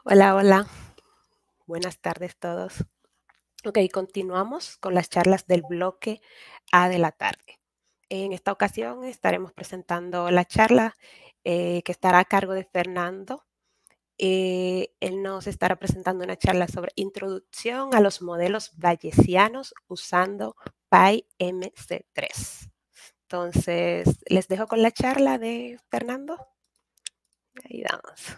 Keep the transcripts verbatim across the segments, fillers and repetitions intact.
Hola, hola. Buenas tardes todos. Ok, continuamos con las charlas del bloque A de la tarde. En esta ocasión estaremos presentando la charla eh, que estará a cargo de Fernando. Eh, él nos estará presentando una charla sobre introducción a los modelos bayesianos usando PyMC tres. Entonces, les dejo con la charla de Fernando. Ahí vamos.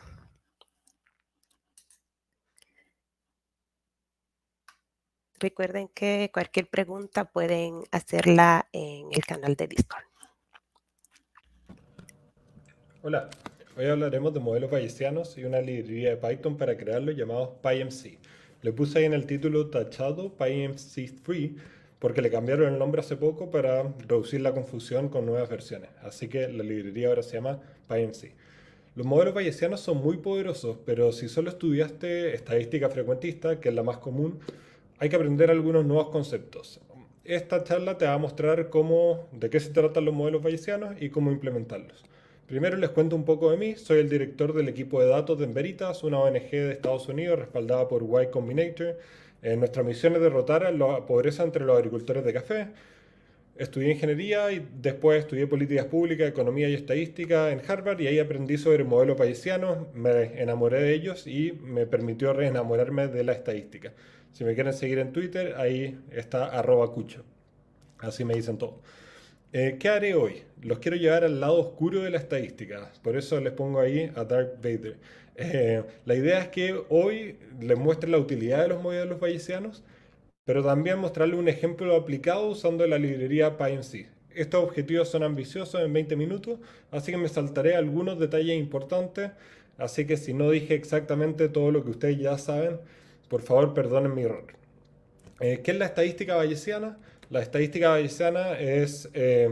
Recuerden que cualquier pregunta pueden hacerla en el canal de Discord. Hola, hoy hablaremos de modelos bayesianos y una librería de Python para crearlos llamados PyMC. Le puse ahí en el título tachado PyMC tres porque le cambiaron el nombre hace poco para reducir la confusión con nuevas versiones. Así que la librería ahora se llama PyMC. Los modelos bayesianos son muy poderosos, pero si solo estudiaste estadística frecuentista, que es la más común, hay que aprender algunos nuevos conceptos. Esta charla te va a mostrar cómo, de qué se tratan los modelos bayesianos y cómo implementarlos. Primero les cuento un poco de mí. Soy el director del equipo de datos de Enveritas, una O N G de Estados Unidos respaldada por Y Combinator. Eh, nuestra misión es derrotar la pobreza entre los agricultores de café. Estudié ingeniería y después estudié políticas públicas, economía y estadística en Harvard y ahí aprendí sobre modelos bayesianos, me enamoré de ellos y me permitió reenamorarme de la estadística. Si me quieren seguir en Twitter, ahí está arroba cucho. Así me dicen todo. Eh, ¿Qué haré hoy? Los quiero llevar al lado oscuro de la estadística, por eso les pongo ahí a Darth Vader. Eh, la idea es que hoy les muestre la utilidad de los modelos bayesianos, pero también mostrarle un ejemplo aplicado usando la librería PyMC. Estos objetivos son ambiciosos en veinte minutos, así que me saltaré algunos detalles importantes, así que si no dije exactamente todo lo que ustedes ya saben, por favor perdonen mi error. Eh, ¿Qué es la estadística bayesiana? La estadística bayesiana es, eh,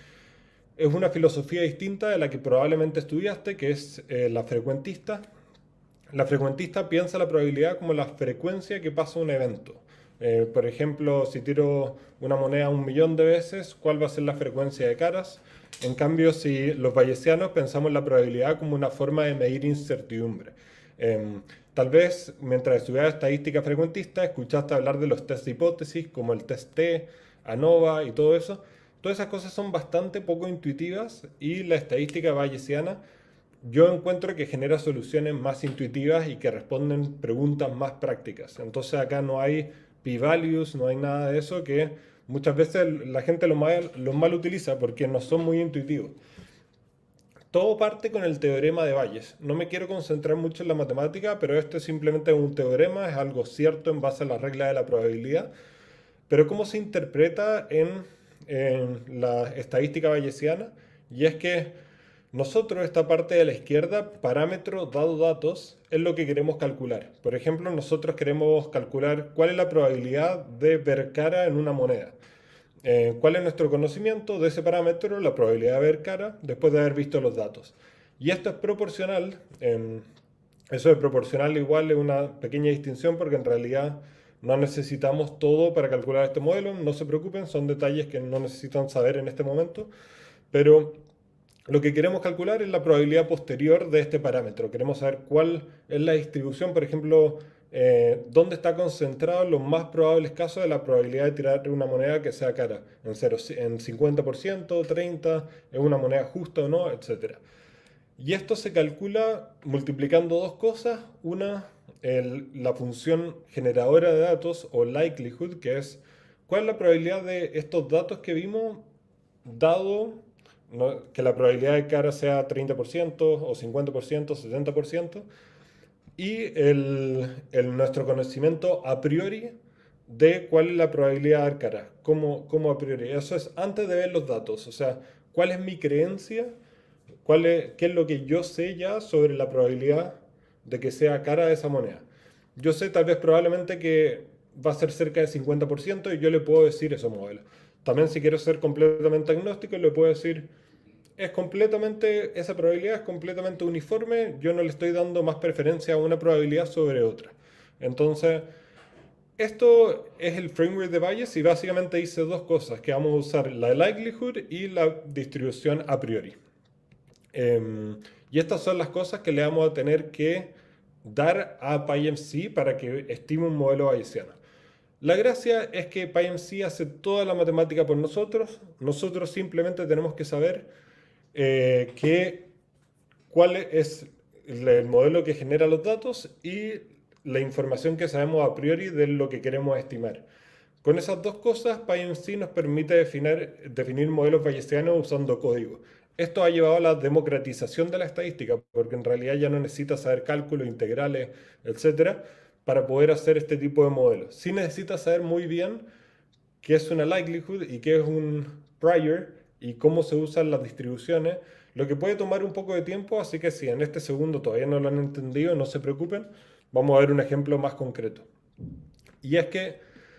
es una filosofía distinta de la que probablemente estudiaste, que es eh, la frecuentista. La frecuentista piensa la probabilidad como la frecuencia que pasa un evento. Eh, por ejemplo, si tiro una moneda un millón de veces, ¿cuál va a ser la frecuencia de caras? En cambio, si los bayesianos pensamos la probabilidad como una forma de medir incertidumbre. Eh, Tal vez mientras estudiaba estadística frecuentista escuchaste hablar de los test de hipótesis como el test T, ANOVA y todo eso. Todas esas cosas son bastante poco intuitivas y la estadística bayesiana yo encuentro que genera soluciones más intuitivas y que responden preguntas más prácticas. Entonces acá no hay p-values, no hay nada de eso que muchas veces la gente lo mal, lo mal utiliza porque no son muy intuitivos. Todo parte con el teorema de Bayes. No me quiero concentrar mucho en la matemática, pero esto es simplemente un teorema, es algo cierto en base a la regla de la probabilidad. Pero ¿cómo se interpreta en, en la estadística bayesiana? Y es que nosotros, esta parte de la izquierda, parámetro dado datos, es lo que queremos calcular. Por ejemplo, nosotros queremos calcular cuál es la probabilidad de ver cara en una moneda. Eh, ¿Cuál es nuestro conocimiento de ese parámetro, la probabilidad de ver cara, después de haber visto los datos? Y esto es proporcional. Eh, eso de proporcional igual es una pequeña distinción porque en realidad no necesitamos todo para calcular este modelo. No se preocupen, son detalles que no necesitan saber en este momento. Pero lo que queremos calcular es la probabilidad posterior de este parámetro. Queremos saber cuál es la distribución, por ejemplo, eh, dónde está concentrado los más probables casos de la probabilidad de tirar una moneda que sea cara. En, cero, en cincuenta por ciento, treinta por ciento, es una moneda justa o no, etcétera. Y esto se calcula multiplicando dos cosas. Una, el- la función generadora de datos o likelihood, que es cuál es la probabilidad de estos datos que vimos dado ¿no? que la probabilidad de cara sea treinta por ciento o cincuenta por ciento, setenta por ciento, y el, el- nuestro conocimiento a priori de cuál es la probabilidad de dar cara. ¿Cómo, cómo a priori? Eso es antes de ver los datos, o sea, cuál es mi creencia, cuál es, qué es lo que yo sé ya sobre la probabilidad de que sea cara esa moneda. Yo sé tal vez probablemente que va a ser cerca de cincuenta por ciento y yo le puedo decir eso modelo. También si quiero ser completamente agnóstico, le puedo decir es completamente, esa probabilidad es completamente uniforme, yo no le estoy dando más preferencia a una probabilidad sobre otra. Entonces, esto es el framework de Bayes y básicamente dice dos cosas, que vamos a usar la likelihood y la distribución a priori. Eh, y estas son las cosas que le vamos a tener que dar a PyMC para que estime un modelo bayesiano. La gracia es que PyMC hace toda la matemática por nosotros. Nosotros simplemente tenemos que saber eh, que, cuál es el modelo que genera los datos y la información que sabemos a priori de lo que queremos estimar. Con esas dos cosas, PyMC nos permite definir, definir modelos bayesianos usando código. Esto ha llevado a la democratización de la estadística, porque en realidad ya no necesitas saber cálculos, integrales, etcétera, para poder hacer este tipo de modelos. Sí necesitas saber muy bien qué es una likelihood y qué es un prior y cómo se usan las distribuciones, lo que puede tomar un poco de tiempo, así que si en este segundo todavía no lo han entendido, no se preocupen, vamos a ver un ejemplo más concreto. Y es que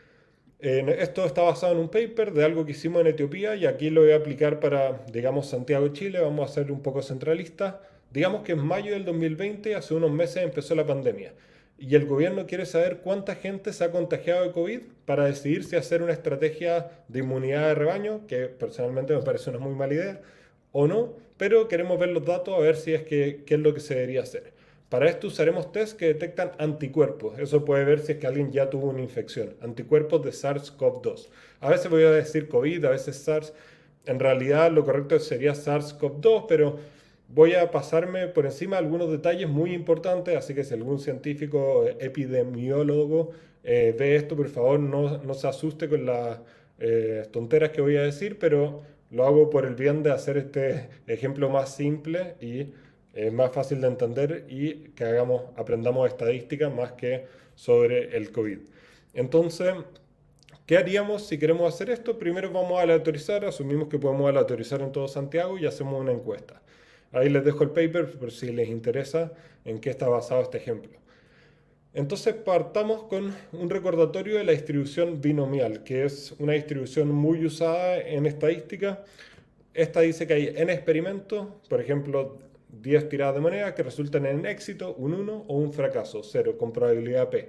eh, esto está basado en un paper de algo que hicimos en Etiopía y aquí lo voy a aplicar para, digamos, Santiago, Chile, vamos a ser un poco centralistas. Digamos que en mayo del dos mil veinte, hace unos meses, empezó la pandemia y el gobierno quiere saber cuánta gente se ha contagiado de COVID para decidir si hacer una estrategia de inmunidad de rebaño, que personalmente me parece una muy mala idea, o no, pero queremos ver los datos a ver si es que, qué es lo que se debería hacer. Para esto usaremos test que detectan anticuerpos. Eso puede ver si es que alguien ya tuvo una infección. Anticuerpos de SARS-CoV dos. A veces voy a decir COVID, a veces SARS. En realidad lo correcto sería SARS-CoV dos, pero voy a pasarme por encima algunos detalles muy importantes, así que si algún científico eh, epidemiólogo eh, ve esto, por favor no, no se asuste con las eh, tonteras que voy a decir, pero lo hago por el bien de hacer este ejemplo más simple y eh, más fácil de entender y que hagamos, aprendamos estadística más que sobre el COVID. Entonces, ¿qué haríamos si queremos hacer esto? Primero vamos a aleatorizar, asumimos que podemos aleatorizar en todo Santiago y hacemos una encuesta. Ahí les dejo el paper por si les interesa en qué está basado este ejemplo. Entonces partamos con un recordatorio de la distribución binomial, que es una distribución muy usada en estadística. Esta dice que hay n experimentos, por ejemplo, diez tiradas de moneda que resultan en éxito, un uno o un fracaso, cero, con probabilidad P.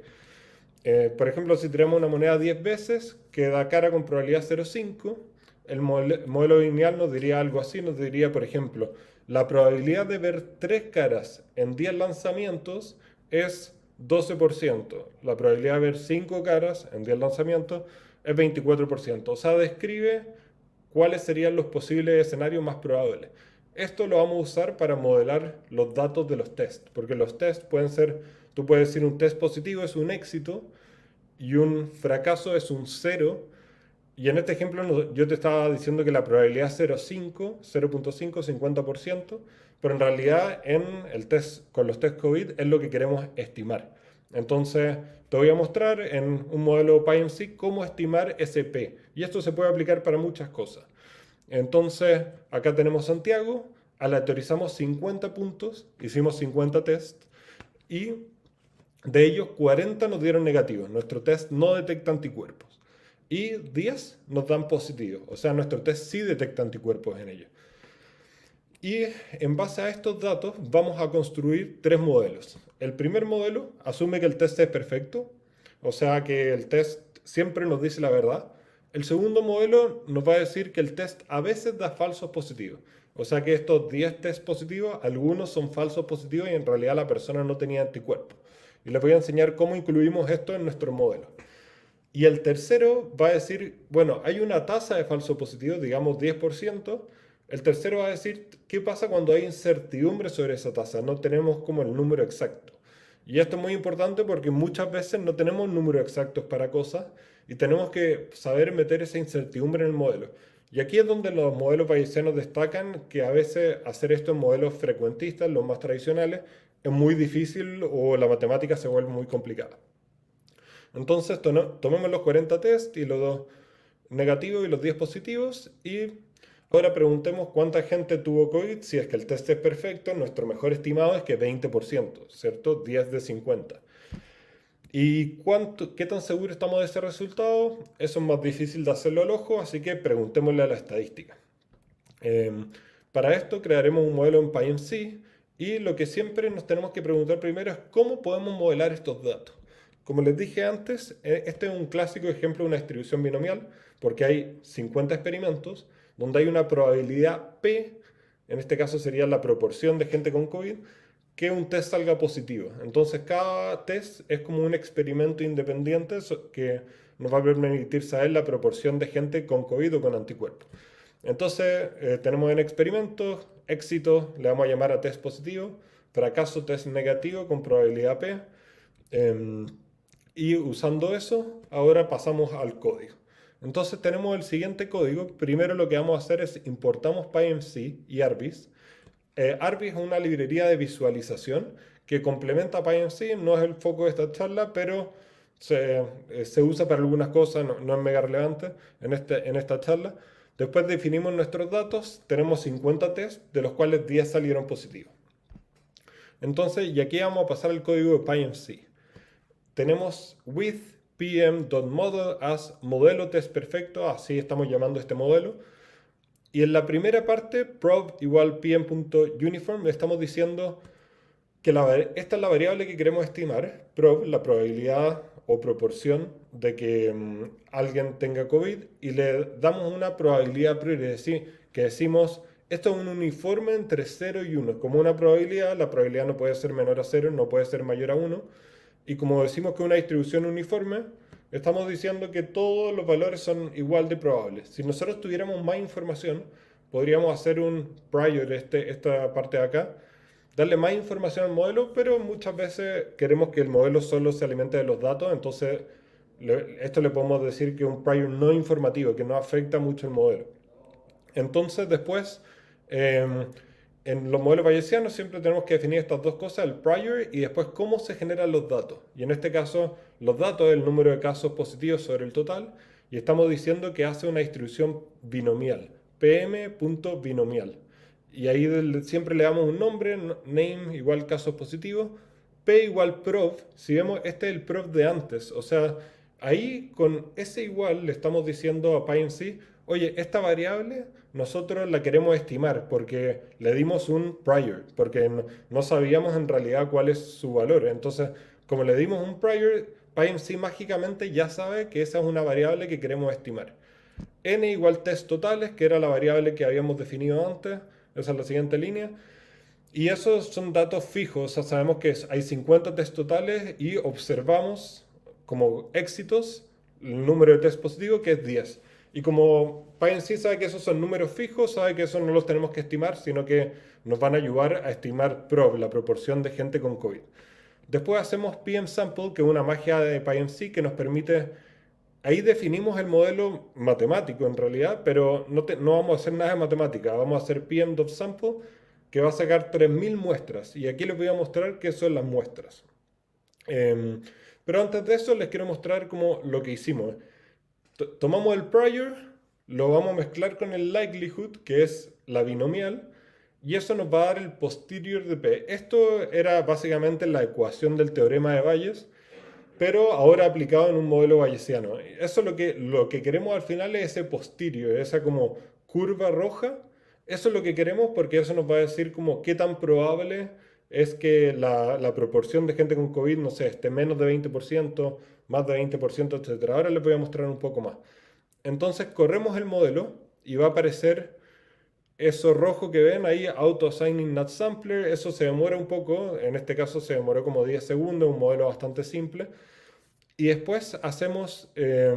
Eh, por ejemplo, si tiramos una moneda diez veces, que da cara con probabilidad cero coma cinco, el modelo, modelo lineal nos diría algo así, nos diría, por ejemplo, la probabilidad de ver tres caras en diez lanzamientos es doce por ciento. La probabilidad de ver cinco caras en diez lanzamientos es veinticuatro por ciento. O sea, describe cuáles serían los posibles escenarios más probables. Esto lo vamos a usar para modelar los datos de los tests, porque los tests pueden ser, tú puedes decir un test positivo es un éxito y un fracaso es un cero. Y en este ejemplo yo te estaba diciendo que la probabilidad es cero punto cinco, cincuenta por ciento, pero en realidad en el test, con los test COVID es lo que queremos estimar. Entonces te voy a mostrar en un modelo PyMC cómo estimar ese P. Y esto se puede aplicar para muchas cosas. Entonces acá tenemos Santiago, aleatorizamos cincuenta puntos, hicimos cincuenta tests y de ellos cuarenta nos dieron negativos. Nuestro test no detecta anticuerpos. Y diez nos dan positivos. O sea, nuestro test sí detecta anticuerpos en ellos. Y en base a estos datos vamos a construir tres modelos. El primer modelo asume que el test es perfecto. O sea, que el test siempre nos dice la verdad. El segundo modelo nos va a decir que el test a veces da falsos positivos. O sea que estos diez test positivos, algunos son falsos positivos y en realidad la persona no tenía anticuerpos. Y les voy a enseñar cómo incluimos esto en nuestro modelo. Y el tercero va a decir, bueno, hay una tasa de falso positivo, digamos diez por ciento. El tercero va a decir, ¿qué pasa cuando hay incertidumbre sobre esa tasa? No tenemos como el número exacto. Y esto es muy importante porque muchas veces no tenemos números exactos para cosas y tenemos que saber meter esa incertidumbre en el modelo. Y aquí es donde los modelos bayesianos destacan que a veces hacer esto en modelos frecuentistas, los más tradicionales, es muy difícil o la matemática se vuelve muy complicada. Entonces tomemos los cuarenta test y los dos negativos y los diez positivos y ahora preguntemos cuánta gente tuvo COVID. Si es que el test es perfecto, nuestro mejor estimado es que veinte por ciento, ¿cierto? diez de cincuenta. ¿Y cuánto, qué tan seguros estamos de ese resultado? Eso es más difícil de hacerlo al ojo, así que preguntémosle a la estadística. Eh, para esto crearemos un modelo en PyMC y lo que siempre nos tenemos que preguntar primero es cómo podemos modelar estos datos. Como les dije antes, este es un clásico ejemplo de una distribución binomial porque hay cincuenta experimentos donde hay una probabilidad P, en este caso sería la proporción de gente con COVID, que un test salga positivo. Entonces cada test es como un experimento independiente que nos va a permitir saber la proporción de gente con COVID o con anticuerpos. Entonces eh, tenemos en experimentos, éxito, le vamos a llamar a test positivo, fracaso, test negativo con probabilidad P. Eh, y usando eso, ahora pasamos al código. Entonces tenemos el siguiente código. Primero lo que vamos a hacer es importamos PyMC y Arbis. Eh, Arbis es una librería de visualización que complementa a PyMC, no es el foco de esta charla, pero se, eh, se usa para algunas cosas, no, no es mega relevante en, este, en esta charla. Después definimos nuestros datos, tenemos cincuenta tests, de los cuales diez salieron positivos. Entonces, y aquí vamos a pasar al código de PyMC. Tenemos with pm.model as modelo test perfecto, así estamos llamando este modelo. Y en la primera parte, prob igual pm.uniform, estamos diciendo que la, esta es la variable que queremos estimar, prob, la probabilidad o proporción de que um, alguien tenga COVID, y le damos una probabilidad a priori, es decir, que decimos, esto es un uniforme entre cero y uno, como una probabilidad, la probabilidad no puede ser menor a cero, no puede ser mayor a uno, y como decimos que es una distribución uniforme, estamos diciendo que todos los valores son igual de probables. Si nosotros tuviéramos más información, podríamos hacer un prior, este, esta parte de acá, darle más información al modelo, pero muchas veces queremos que el modelo solo se alimente de los datos, entonces le, esto le podemos decir que es un prior no informativo, que no afecta mucho el modelo. Entonces después, eh, en los modelos bayesianos siempre tenemos que definir estas dos cosas, el prior y después cómo se generan los datos. Y en este caso, los datos es el número de casos positivos sobre el total, y estamos diciendo que hace una distribución binomial, pm.binomial. Y ahí del, siempre le damos un nombre, name igual casos positivos, p igual prob, si vemos, este es el prob de antes, o sea, ahí con ese igual le estamos diciendo a PyMC, oye, esta variable nosotros la queremos estimar porque le dimos un prior, porque no, no sabíamos en realidad cuál es su valor. Entonces, como le dimos un prior, PyMC mágicamente ya sabe que esa es una variable que queremos estimar. N igual test totales, que era la variable que habíamos definido antes, esa es la siguiente línea. Y esos son datos fijos, o sea, sabemos que hay cincuenta test totales y observamos como éxitos el número de test positivos, que es diez. Y como PyMC sabe que esos son números fijos, sabe que esos no los tenemos que estimar, sino que nos van a ayudar a estimar prob, la proporción de gente con COVID. Después hacemos pmsample, que es una magia de PyMC que nos permite... Ahí definimos el modelo matemático en realidad, pero no, te, no vamos a hacer nada de matemática, vamos a hacer pm.sample, que va a sacar tres mil muestras. Y aquí les voy a mostrar qué son las muestras. Eh, pero antes de eso les quiero mostrar como lo que hicimos. Tomamos el prior, lo vamos a mezclar con el likelihood, que es la binomial, y eso nos va a dar el posterior de P. Esto era básicamente la ecuación del teorema de Bayes, pero ahora aplicado en un modelo bayesiano. Eso lo que, lo que queremos al final es ese posterior, esa como curva roja. Eso es lo que queremos porque eso nos va a decir como qué tan probable es que la, la proporción de gente con COVID, no sé, esté menos de veinte por ciento, más de veinte por ciento, etcétera. Ahora les voy a mostrar un poco más. Entonces corremos el modelo y va a aparecer eso rojo que ven ahí, auto assigning not sampler. Eso se demora un poco, en este caso se demoró como diez segundos, un modelo bastante simple. Y después hacemos eh,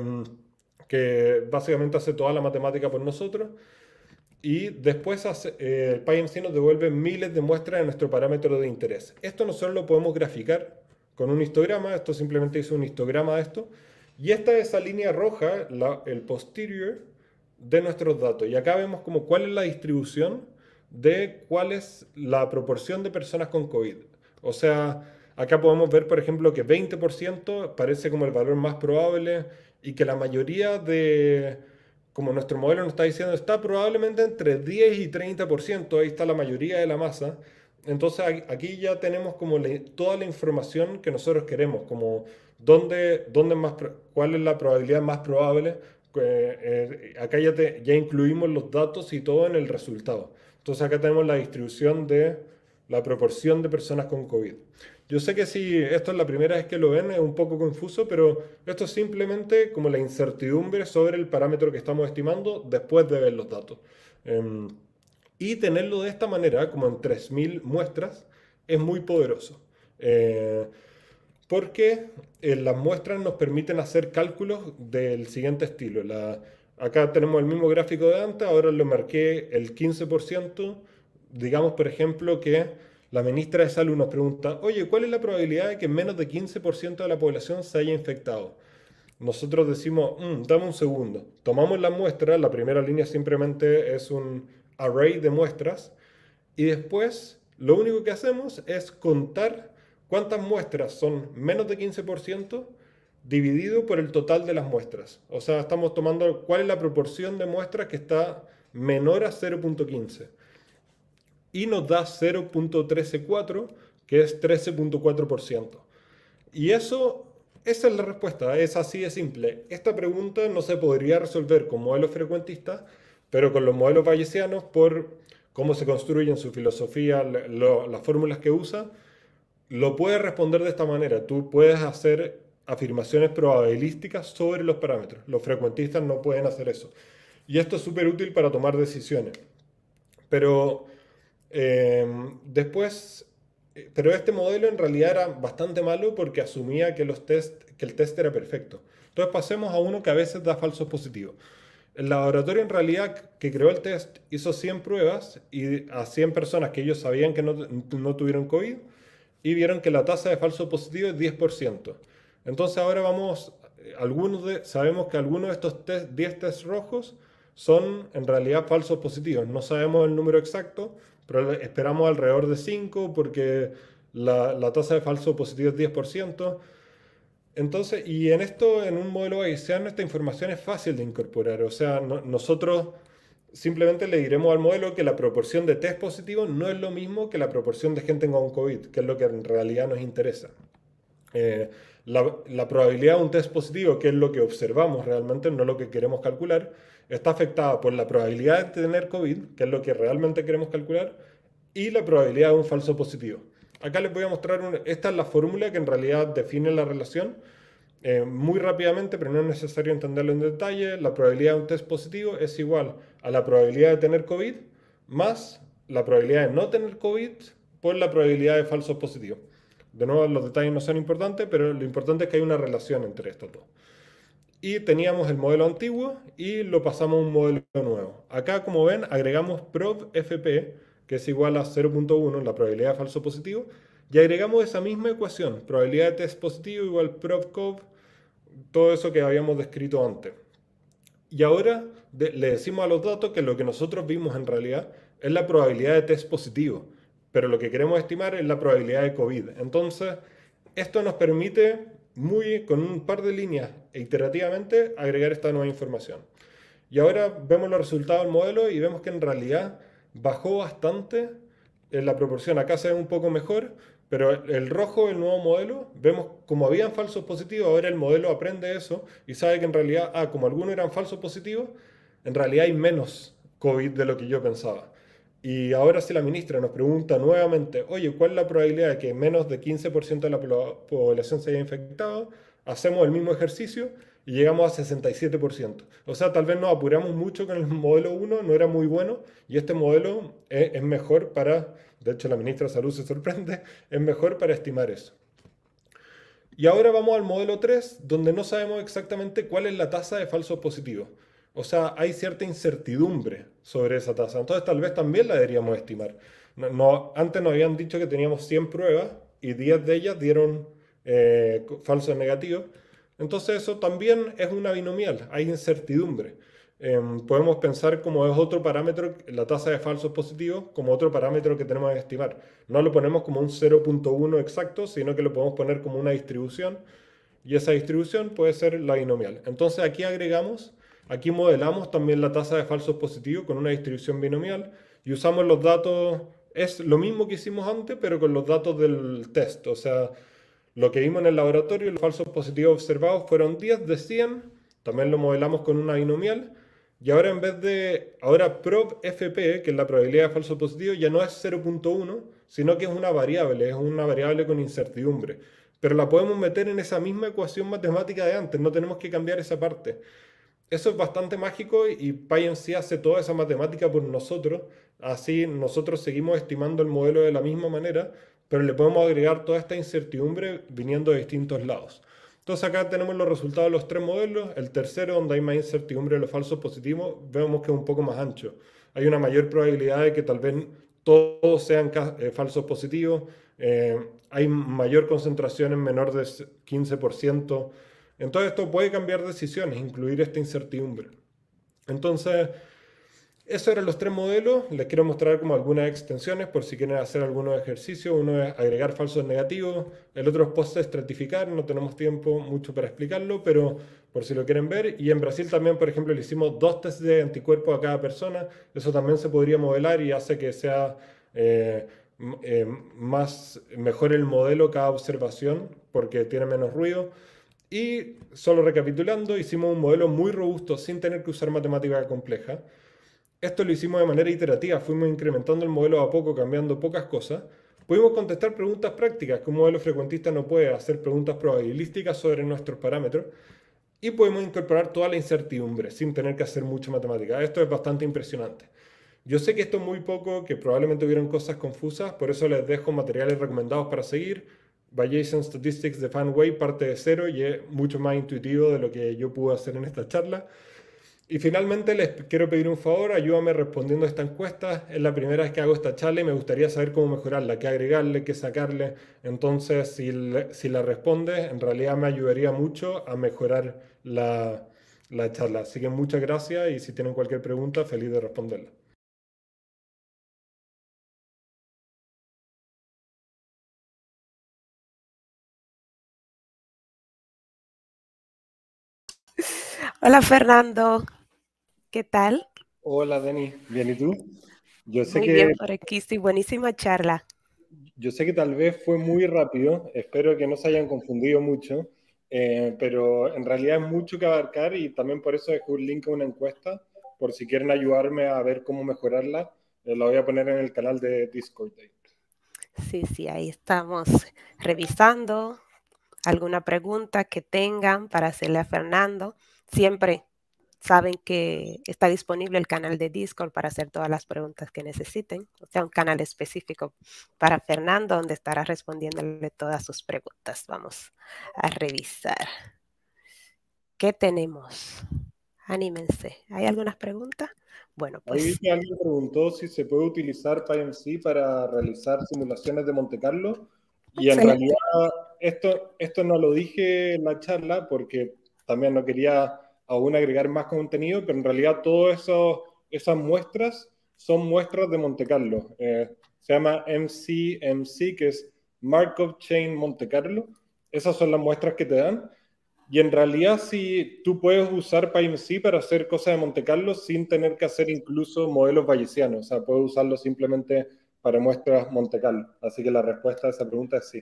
que básicamente hace toda la matemática por nosotros. Y después hace, eh, PyMC nos devuelve miles de muestras de nuestro parámetro de interés. Esto nosotros lo podemos graficar con un histograma. Esto simplemente hizo un histograma de esto. Y esta es esa línea roja, la, el posterior de nuestros datos. Y acá vemos como cuál es la distribución de cuál es la proporción de personas con COVID. O sea, acá podemos ver, por ejemplo, que veinte por ciento parece como el valor más probable y que la mayoría de... Como nuestro modelo nos está diciendo, está probablemente entre diez y treinta por ciento, ahí está la mayoría de la masa. Entonces aquí ya tenemos como la, toda la información que nosotros queremos, como dónde, dónde más, cuál es la probabilidad más probable. Eh, eh, acá ya, te, ya incluimos los datos y todo en el resultado. Entonces acá tenemos la distribución de la proporción de personas con COVID. Yo sé que si esto es la primera vez que lo ven es un poco confuso, pero esto es simplemente como la incertidumbre sobre el parámetro que estamos estimando después de ver los datos. Um, y tenerlo de esta manera, como en tres mil muestras, es muy poderoso. Eh, porque eh, las muestras nos permiten hacer cálculos del siguiente estilo. La, acá tenemos el mismo gráfico de antes, ahora le marqué el quince por ciento. Digamos, por ejemplo, que la ministra de Salud nos pregunta, oye, ¿cuál es la probabilidad de que menos de quince por ciento de la población se haya infectado? Nosotros decimos, "Mm, dame un segundo. Tomamos la muestra, la primera línea simplemente es un array de muestras, y después lo único que hacemos es contar cuántas muestras son menos de quince por ciento dividido por el total de las muestras. O sea, estamos tomando cuál es la proporción de muestras que está menor a cero punto quince. Y nos da cero punto trece cuatro, que es trece punto cuatro por ciento. Y eso, esa es la respuesta, es así de simple. Esta pregunta no se podría resolver con modelos frecuentistas, pero con los modelos bayesianos, por cómo se construyen, su filosofía, lo, las fórmulas que usa, lo puedes responder de esta manera. Tú puedes hacer afirmaciones probabilísticas sobre los parámetros. Los frecuentistas no pueden hacer eso. Y esto es súper útil para tomar decisiones. Pero eh, después, eh, pero este modelo en realidad era bastante malo porque asumía que, los test, que el test era perfecto. Entonces pasemos a uno que a veces da falsos positivos. El laboratorio en realidad que creó el test hizo cien pruebas y a cien personas que ellos sabían que no, no tuvieron COVID, y vieron que la tasa de falso positivo es diez por ciento. Entonces ahora vamos, algunos de, sabemos que algunos de estos test, diez test rojos son en realidad falsos positivos. No sabemos el número exacto, pero esperamos alrededor de cinco porque la, la tasa de falso positivo es diez por ciento. Entonces, y en esto, en un modelo bayesiano, esta información es fácil de incorporar. O sea, no, nosotros simplemente le diremos al modelo que la proporción de test positivos no es lo mismo que la proporción de gente con COVID, que es lo que en realidad nos interesa. Eh, la, la probabilidad de un test positivo, que es lo que observamos realmente, no lo que queremos calcular, está afectada por la probabilidad de tener COVID, que es lo que realmente queremos calcular, y la probabilidad de un falso positivo. Acá les voy a mostrar, una, esta es la fórmula que en realidad define la relación. Eh, muy rápidamente, pero no es necesario entenderlo en detalle, la probabilidad de un test positivo es igual a la probabilidad de tener COVID más la probabilidad de no tener COVID por la probabilidad de falsos positivos. De nuevo, los detalles no son importantes, pero lo importante es que hay una relación entre estos dos. Y teníamos el modelo antiguo y lo pasamos a un modelo nuevo. Acá, como ven, agregamos probfp, que es igual a cero punto uno, la probabilidad de falso positivo, y agregamos esa misma ecuación, probabilidad de test positivo igual probcov, todo eso que habíamos descrito antes. Y ahora de, le decimos a los datos que lo que nosotros vimos en realidad es la probabilidad de test positivo, pero lo que queremos estimar es la probabilidad de COVID. Entonces, esto nos permite, muy, con un par de líneas e iterativamente, agregar esta nueva información. Y ahora vemos los resultados del modelo y vemos que en realidad bajó bastante en la proporción. Acá se ve un poco mejor, pero el rojo, el nuevo modelo, vemos como habían falsos positivos, ahora el modelo aprende eso y sabe que en realidad, ah, como algunos eran falsos positivos, en realidad hay menos COVID de lo que yo pensaba. Y ahora si la ministra nos pregunta nuevamente, oye, ¿cuál es la probabilidad de que menos de quince por ciento de la población se haya infectado? Hacemos el mismo ejercicio y llegamos a sesenta y siete por ciento. O sea, tal vez nos apuramos mucho con el modelo uno, no era muy bueno, y este modelo es, es mejor para, de hecho la ministra de Salud se sorprende, es mejor para estimar eso. Y ahora vamos al modelo tres, donde no sabemos exactamente cuál es la tasa de falsos positivos. O sea, hay cierta incertidumbre sobre esa tasa. Entonces tal vez también la deberíamos estimar. No, no, antes nos habían dicho que teníamos cien pruebas y diez de ellas dieron eh, falsos negativos. Entonces eso también es una binomial, hay incertidumbre. Eh, podemos pensar como es otro parámetro, la tasa de falsos positivos, como otro parámetro que tenemos que estimar. No lo ponemos como un cero punto uno exacto, sino que lo podemos poner como una distribución, y esa distribución puede ser la binomial. Entonces aquí agregamos, aquí modelamos también la tasa de falsos positivos con una distribución binomial, y usamos los datos, es lo mismo que hicimos antes, pero con los datos del test. O sea, lo que vimos en el laboratorio, los falsos positivos observados fueron diez de cien, también lo modelamos con una binomial, y ahora en vez de, ahora probfp, que es la probabilidad de falso positivo, ya no es cero punto uno, sino que es una variable, es una variable con incertidumbre. Pero la podemos meter en esa misma ecuación matemática de antes, no tenemos que cambiar esa parte. Eso es bastante mágico y PyMC hace toda esa matemática por nosotros. Así nosotros seguimos estimando el modelo de la misma manera, pero le podemos agregar toda esta incertidumbre viniendo de distintos lados. Entonces acá tenemos los resultados de los tres modelos. El tercero, donde hay más incertidumbre de los falsos positivos, vemos que es un poco más ancho. Hay una mayor probabilidad de que tal vez todos sean eh, falsos positivos. Eh, hay mayor concentración en menor de quince por ciento. Entonces esto puede cambiar decisiones, incluir esta incertidumbre. Entonces, esos eran los tres modelos. Les quiero mostrar como algunas extensiones por si quieren hacer algunos ejercicios. Uno es agregar falsos negativos, el otro es post-estratificar. No tenemos tiempo mucho para explicarlo, pero por si lo quieren ver. Y en Brasil también, por ejemplo, le hicimos dos test de anticuerpos a cada persona. Eso también se podría modelar y hace que sea eh, eh, más, mejor el modelo cada observación porque tiene menos ruido. Y solo recapitulando, hicimos un modelo muy robusto sin tener que usar matemática compleja. Esto lo hicimos de manera iterativa, fuimos incrementando el modelo a poco, cambiando pocas cosas. Pudimos contestar preguntas prácticas, que un modelo frecuentista no puede hacer preguntas probabilísticas sobre nuestros parámetros. Y podemos incorporar toda la incertidumbre sin tener que hacer mucha matemática. Esto es bastante impresionante. Yo sé que esto es muy poco, que probablemente hubieron cosas confusas, por eso les dejo materiales recomendados para seguir. Bayesian Statistics de Fanway parte de cero y es mucho más intuitivo de lo que yo pude hacer en esta charla. Y finalmente les quiero pedir un favor, ayúdame respondiendo a esta encuesta. Es la primera vez que hago esta charla y me gustaría saber cómo mejorarla, qué agregarle, qué sacarle. Entonces, si, le, si la respondes, en realidad me ayudaría mucho a mejorar la, la charla. Así que muchas gracias y si tienen cualquier pregunta, feliz de responderla. Hola Fernando, ¿qué tal? Hola Dani, ¿bien y tú? Yo sé Muy que, bien por aquí, sí, buenísima charla. yo sé que tal vez fue muy rápido, espero que no se hayan confundido mucho, eh, pero en realidad es mucho que abarcar y también por eso dejé un link a una encuesta, por si quieren ayudarme a ver cómo mejorarla, eh, la voy a poner en el canal de Discord. Sí, sí, ahí estamos revisando alguna pregunta que tengan para hacerle a Fernando. Siempre saben que está disponible el canal de Discord para hacer todas las preguntas que necesiten. O sea, un canal específico para Fernando donde estará respondiéndole todas sus preguntas. Vamos a revisar. ¿Qué tenemos? Anímense. ¿Hay algunas preguntas? Bueno, Ahí vi pues que alguien preguntó si se puede utilizar PyMC para realizar simulaciones de Monte Carlo y en realidad excelente. esto, esto no lo dije en la charla porque también no quería aún agregar más contenido, pero en realidad todas esas muestras son muestras de Monte Carlo. Eh, se llama M C M C, que es Markov Chain Monte Carlo. Esas son las muestras que te dan. Y en realidad sí, tú puedes usar PyMC para hacer cosas de Monte Carlo sin tener que hacer incluso modelos bayesianos. O sea, puedes usarlo simplemente para muestras Monte Carlo. Así que la respuesta a esa pregunta es sí.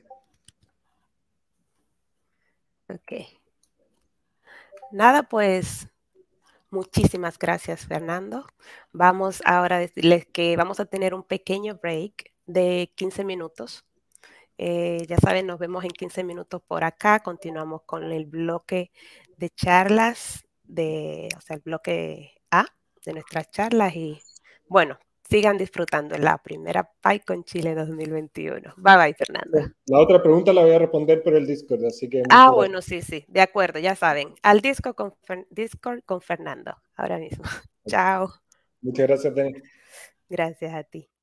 Ok. Nada, pues muchísimas gracias, Fernando. Vamos ahora a decirles que vamos a tener un pequeño break de quince minutos. Eh, ya saben, nos vemos en quince minutos por acá. Continuamos con el bloque de charlas, de, o sea, el bloque A de nuestras charlas. Y bueno, sigan disfrutando la primera PyCon Chile dos mil veintiuno. Bye bye, Fernando. La otra pregunta la voy a responder por el Discord, así que Ah, muchas bueno, gracias. sí, sí, de acuerdo, ya saben. Al disco con Fer- Discord con Fernando, ahora mismo. Chao. Muchas gracias, Denis. Gracias a ti.